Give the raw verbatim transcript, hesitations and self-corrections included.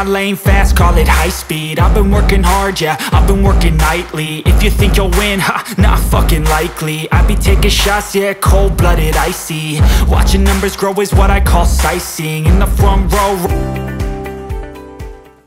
my lane fast, call it high speed. I've been working hard, yeah, I've been working nightly. If you think you'll win, ha, not fucking likely. I be taking shots, yeah, cold-blooded, icy. Watching numbers grow is what I call sightseeing. In the front row